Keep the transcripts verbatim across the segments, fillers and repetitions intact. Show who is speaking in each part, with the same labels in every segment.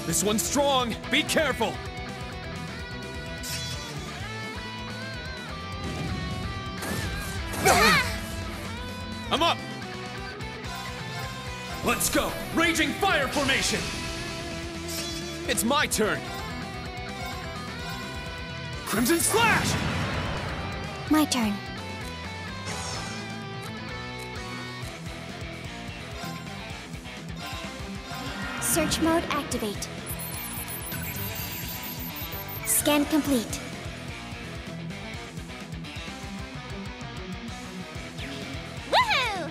Speaker 1: This one's strong. Be careful. I'm up. Let's go. Raging fire formation. It's my turn. Crimson slash.
Speaker 2: My turn. Search mode activate. Scan complete.
Speaker 3: Woohoo!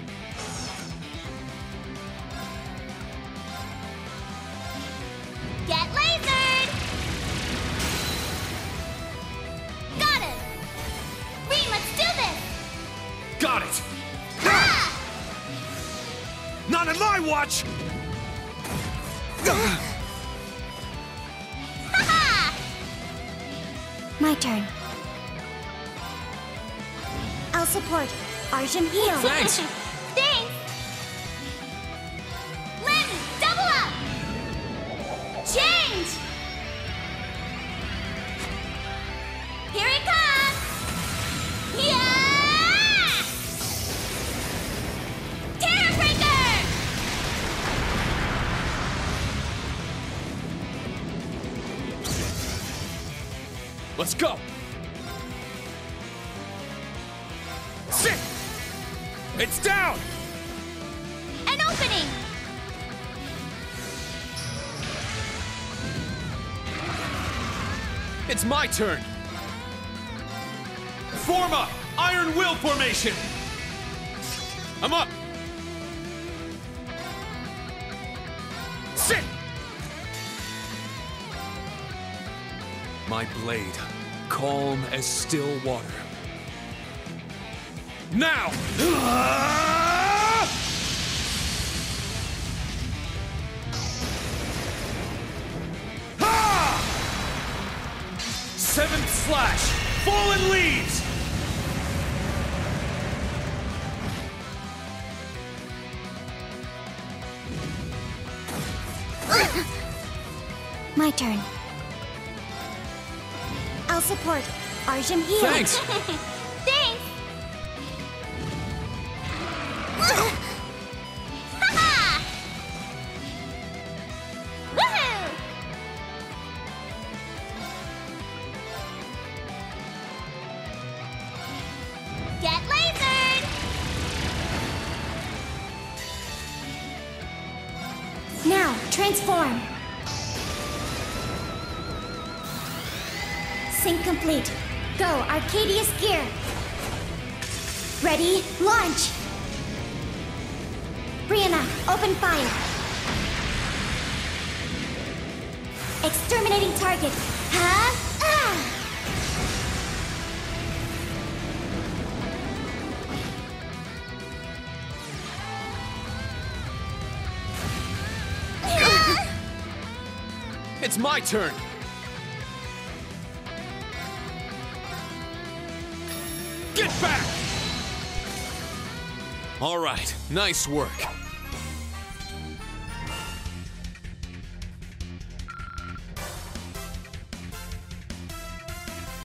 Speaker 3: Get lasered! Got it! Rean, let's do this!
Speaker 1: Got it.
Speaker 3: Ah!
Speaker 1: Not on my watch.
Speaker 3: Ha-ha!
Speaker 2: My turn. I'll support. Arjun heal.
Speaker 1: Thanks.
Speaker 3: Thanks! Lim, double up! Change! Here it comes! Yeah! Terror Breaker!
Speaker 1: Let's go. Sit. It's down.
Speaker 3: An opening!
Speaker 1: It's my turn. Form up. Iron Will formation. I'm up. Sit. My blade, calm as still water. Now! Ha! Seventh slash, fallen leaves!
Speaker 2: My turn. I'll support. Arjun heal.
Speaker 1: Thanks!
Speaker 3: Thanks! Ha-ha! Woohoo! Get lasered!
Speaker 2: Now, transform. Sync complete. Go, Arcadius gear. Ready, launch. Brianna, open fire. Exterminating target. Huh? Ah!
Speaker 1: It's my turn. Get back! All right, nice work.